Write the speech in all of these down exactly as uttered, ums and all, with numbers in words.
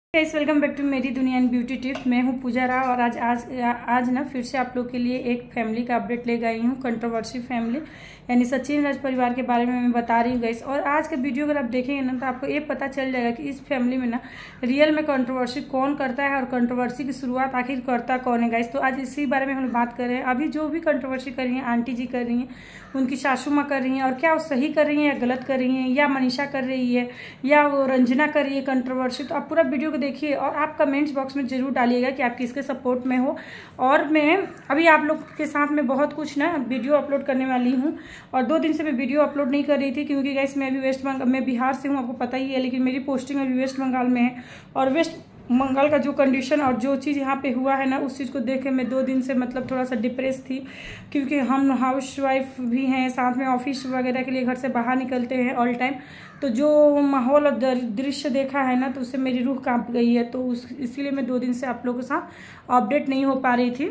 Guys welcome back to मेरी दुनिया and beauty tips. मैं हूं पूजा राव और आज आज आज ना फिर से आप लोग के लिए एक फैमिली का अपडेट ले गई हूं। कंट्रोवर्सी फैमिली यानी सचिन राज परिवार के बारे में मैं बता रही हूँ गाइस। और आज का वीडियो अगर आप देखेंगे ना तो आपको ये पता चल जाएगा कि इस फैमिली में ना रियल में कंट्रोवर्सी कौन करता है और कंट्रोवर्सी की शुरुआत आखिर करता कौन है गाइस। तो आज इसी बारे में हम बात कर रहे हैं। अभी जो भी कंट्रोवर्सी कर रही है आंटी जी कर रही हैं, उनकी सासू माँ कर रही हैं, और क्या वो सही कर रही हैं या गलत कर रही हैं, या मनीषा कर रही है या वो रंजना कर रही है कंट्रोवर्सी। तो आप पूरा वीडियो को देखिए और आप कमेंट्स बॉक्स में जरूर डालिएगा कि आप किसके सपोर्ट में हो। और मैं अभी आप लोग के साथ में बहुत कुछ ना वीडियो अपलोड करने वाली हूँ। और दो दिन से मैं वीडियो अपलोड नहीं कर रही थी क्योंकि गाइस मैं अभी वेस्ट बंगाल मैं बिहार से हूँ, आपको पता ही है, लेकिन मेरी पोस्टिंग अभी वेस्ट बंगाल में है। और वेस्ट बंगाल का जो कंडीशन और जो चीज़ यहाँ पे हुआ है ना उस चीज़ को देख के मैं दो दिन से मतलब थोड़ा सा डिप्रेस थी, क्योंकि हम हाउस वाइफ भी हैं, साथ में ऑफिस वगैरह के लिए घर से बाहर निकलते हैं ऑल टाइम। तो जो माहौल और दृश्य देखा है ना तो उससे मेरी रूह कांप गई है। तो उस इसीलिए मैं दो दिन से आप लोगों के साथ अपडेट नहीं हो पा रही थी।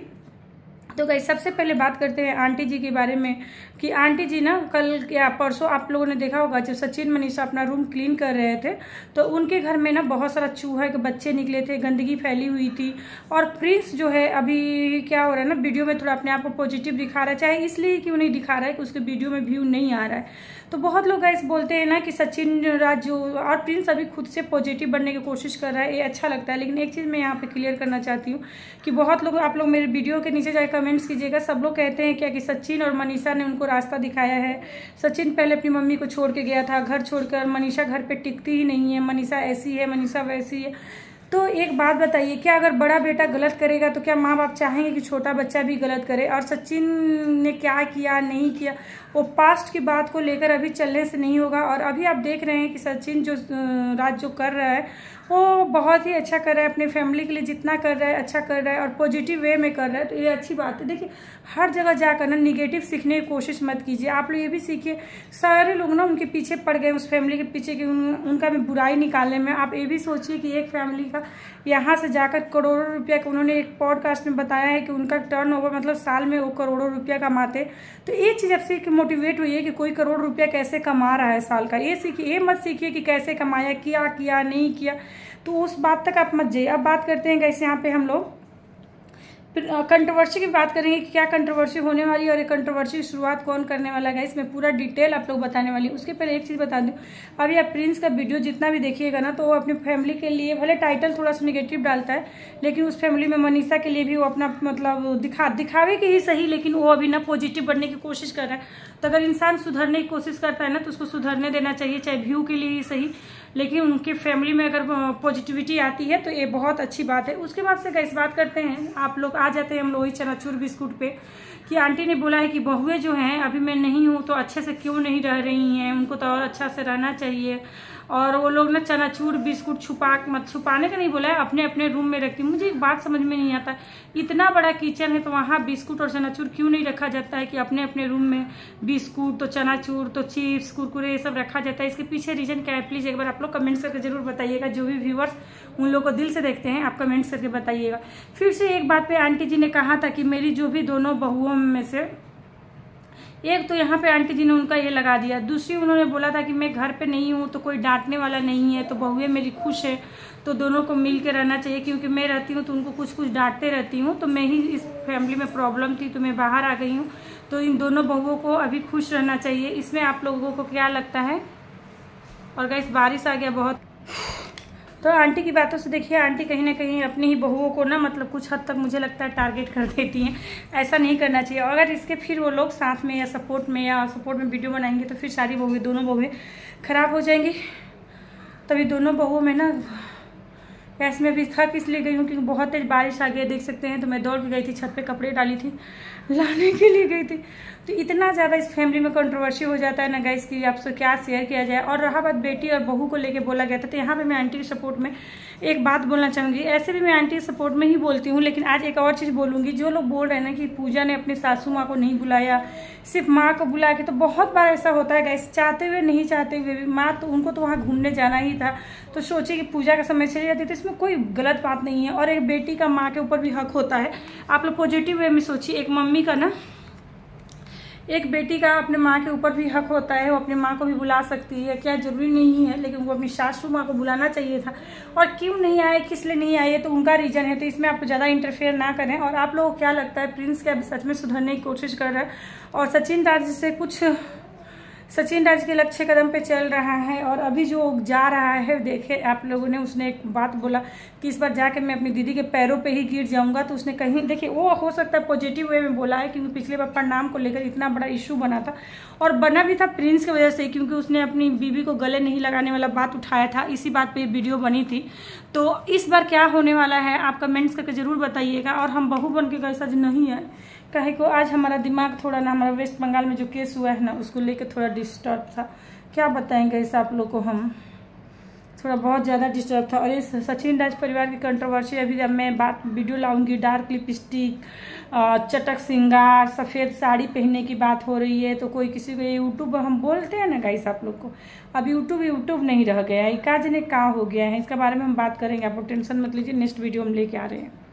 तो गाइस सबसे पहले बात करते हैं आंटी जी के बारे में कि आंटी जी ना कल या परसों आप लोगों ने देखा होगा जब सचिन मनीषा अपना रूम क्लीन कर रहे थे तो उनके घर में ना बहुत सारा चूहा के बच्चे निकले थे, गंदगी फैली हुई थी। और प्रिंस जो है अभी क्या हो रहा है ना वीडियो में थोड़ा अपने आप को पॉजिटिव दिखा रहा है, चाहे इसलिए क्यों नहीं दिखा रहा है कि उसके वीडियो में व्यू नहीं आ रहा है। तो बहुत लोग गाइस बोलते हैं ना कि सचिन राज जो और प्रिंस अभी खुद से पॉजिटिव बनने की कोशिश कर रहा है, ये अच्छा लगता है। लेकिन एक चीज़ मैं यहाँ पे क्लियर करना चाहती हूँ कि बहुत लोग आप लोग मेरे वीडियो के नीचे जाकर कमेंट्स कीजिएगा। सब लोग कहते हैं क्या कि सचिन और मनीषा ने उनको रास्ता दिखाया है। सचिन पहले अपनी मम्मी को छोड़ के गया था घर छोड़कर, मनीषा घर पे टिकती ही नहीं है, मनीषा ऐसी है, मनीषा वैसी है। तो एक बात बताइए, क्या अगर बड़ा बेटा गलत करेगा तो क्या माँ बाप चाहेंगे कि छोटा बच्चा भी गलत करे? और सचिन ने क्या किया नहीं किया वो पास्ट की बात को लेकर अभी चलने से नहीं होगा। और अभी आप देख रहे हैं कि सचिन जो राज जो कर रहा है वो बहुत ही अच्छा कर रहा है, अपने फैमिली के लिए जितना कर रहा है अच्छा कर रहा है और पॉजिटिव वे में कर रहा है। तो ये अच्छी बात है। देखिए हर जगह जाकर ना निगेटिव सीखने की कोशिश मत कीजिए। आप लोग ये भी सीखिए, सारे लोग ना उनके पीछे पड़ गए उस फैमिली के पीछे कि उन, उनका भी बुराई निकालने में। आप ये भी सोचिए कि एक फैमिली का यहाँ से जाकर करोड़ों रुपया का उन्होंने एक पॉडकास्ट में बताया है कि उनका टर्न ओवर मतलब साल में वो करोड़ों रुपया कमाते। तो ये चीज़ अब सीख मोटिवेट हुई है कि कोई करोड़ रुपया कैसे कमा रहा है साल का। ये सीखिए, ये मत सीखिए कि कैसे कमाया, किया किया नहीं किया, तो उस बात तक आप मत जाइए। अब बात करते हैं कैसे यहाँ पे हम लोग कंट्रोवर्सी की बात करेंगे कि क्या कंट्रोवर्सी होने वाली है और ये कंट्रोवर्सी की शुरुआत कौन करने वाला है। इसमें पूरा डिटेल आप लोग बताने वाली। उसके पहले एक चीज़ बता दूं, अभी आप प्रिंस का वीडियो जितना भी देखिएगा ना तो वो अपनी फैमिली के लिए भले टाइटल थोड़ा सा निगेटिव डालता है, लेकिन उस फैमिली में मनीषा के लिए भी वो अपना मतलब दिखा दिखावे के ही सही, लेकिन वो अभी ना पॉजिटिव बनने की कोशिश कर रहा है। तो अगर इंसान सुधरने की कोशिश करता है ना तो उसको सुधरने देना चाहिए, चाहे व्यू के लिए ही सही, लेकिन उनके फैमिली में अगर पॉजिटिविटी आती है तो ये बहुत अच्छी बात है। उसके बाद से इस बात करते हैं, आप लोग आ जाते हैं हम लोग ही चनाचूर बिस्कुट पे कि आंटी ने बोला है कि बहुएं जो हैं अभी मैं नहीं हूँ तो अच्छे से क्यों नहीं रह रही हैं, उनको तो और अच्छा से रहना चाहिए। और वो लोग ना चनाचूर बिस्कुट छुपा मत छुपाने का नहीं बोला है, अपने अपने रूम में रखती। मुझे एक बात समझ में नहीं आता, इतना बड़ा किचन है तो वहाँ बिस्कुट और चनाचूर क्यों नहीं रखा जाता है कि अपने अपने रूम में बिस्कुट तो चनाचूर तो चिप्स कुरकुरे ये सब रखा जाता है? इसके पीछे रीजन क्या है प्लीज़ एक बार आप लोग कमेंट्स करके जरूर बताइएगा। जो भी व्यूअर्स उन लोगों को दिल से देखते हैं आप कमेंट्स करके बताइएगा। फिर से एक बात पे आंटी जी ने कहा था कि मेरी जो भी दोनों बहुओं में से एक तो यहाँ पे आंटी जी ने उनका ये लगा दिया, दूसरी उन्होंने बोला था कि मैं घर पे नहीं हूँ तो कोई डांटने वाला नहीं है, तो बहुएं मेरी खुश है तो दोनों को मिल के रहना चाहिए, क्योंकि मैं रहती हूँ तो उनको कुछ कुछ डांटते रहती हूँ, तो मैं ही इस फैमिली में प्रॉब्लम थी तो मैं बाहर आ गई हूँ, तो इन दोनों बहुओं को अभी खुश रहना चाहिए। इसमें आप लोगों को क्या लगता है? और गाइस बारिश आ गया बहुत। तो आंटी की बातों से देखिए आंटी कहीं ना कहीं अपनी ही बहुओं को ना मतलब कुछ हद तक मुझे लगता है टारगेट कर देती हैं। ऐसा नहीं करना चाहिए। अगर इसके फिर वो लोग साथ में या सपोर्ट में या सपोर्ट में वीडियो बनाएंगे तो फिर सारी बहुएं दोनों बहुएं खराब हो जाएंगी। तभी दोनों बहुओं में ना ऐसे में भी थक इसलिए गई हूँ क्योंकि बहुत तेज बारिश आ गई देख सकते हैं। तो मैं दौड़ के गई थी, छत पे कपड़े डाली थी, लाने के लिए गई थी। तो इतना ज़्यादा इस फैमिली में कंट्रोवर्सी हो जाता है ना गाइस कि आपसे क्या शेयर किया जाए। और रहा बात बेटी और बहू को लेके बोला गया था, तो यहाँ पे मैं आंटी के सपोर्ट में एक बात बोलना चाहूँगी। ऐसे भी मैं आंटी के सपोर्ट में ही बोलती हूँ, लेकिन आज एक और चीज़ बोलूँगी। जो लोग बोल रहे हैं ना कि पूजा ने अपनी सासू माँ को नहीं बुलाया, सिर्फ माँ को बुला के, तो बहुत बार ऐसा होता है गाइस, चाहते हुए नहीं चाहते हुए भी माँ तो उनको तो वहाँ घूमने जाना ही था, तो सोचिए कि पूजा का समय चली जाती, तो इसमें कोई गलत बात नहीं है। और एक बेटी का माँ के ऊपर भी हक होता है। आप लोग पॉजिटिव वे में सोचिए। एक मम्मी का ना एक बेटी का अपने माँ के ऊपर भी हक होता है, वो अपनी माँ को भी बुला सकती है, क्या जरूरी नहीं है, लेकिन वो अपनी सासू माँ को बुलाना चाहिए था। और क्यों नहीं आए, किस लिए नहीं आए, तो उनका रीजन है, तो इसमें आप ज़्यादा इंटरफेयर ना करें। और आप लोगों को क्या लगता है, प्रिंस क्या सच में सुधरने की कोशिश कर रहा है और सचिन राज से कुछ सचिन राज के लक्ष्य कदम पे चल रहा है? और अभी जो जा रहा है, देखे आप लोगों ने, उसने एक बात बोला कि इस बार जाके मैं अपनी दीदी के पैरों पे ही गिर जाऊंगा। तो उसने कहीं, देखिए वो हो सकता है पॉजिटिव वे में बोला है, क्योंकि पिछले बार प्रणाम को लेकर इतना बड़ा इशू बना था, और बना भी था प्रिंस की वजह से, क्योंकि उसने अपनी बीवी को गले नहीं लगाने वाला बात उठाया था, इसी बात पर वीडियो बनी थी। तो इस बार क्या होने वाला है आप कमेंट्स करके जरूर बताइएगा। और हम बहू बन के कैसा नहीं है, कहे को आज हमारा दिमाग थोड़ा ना, हमारा वेस्ट बंगाल में जो केस हुआ है ना, उसको लेकर थोड़ा डिस्टर्ब था। क्या बताएंगे इस आप लोग को, हम थोड़ा बहुत ज़्यादा डिस्टर्ब था। और इस सचिन राज परिवार की कंट्रोवर्सी, अभी जब मैं बात वीडियो लाऊंगी, डार्क लिपस्टिक, चटक श्रृंगार, सफ़ेद साड़ी पहनने की बात हो रही है, तो कोई किसी को यूट्यूब हम बोलते हैं ना गाइस आप लोग को, अब यूट्यूब यूट्यूब नहीं रह गया है, का जने का हो गया है, इसके बारे में हम बात करेंगे। आप लोग टेंशन मत लीजिए, नेक्स्ट वीडियो हम लेके आ रहे हैं।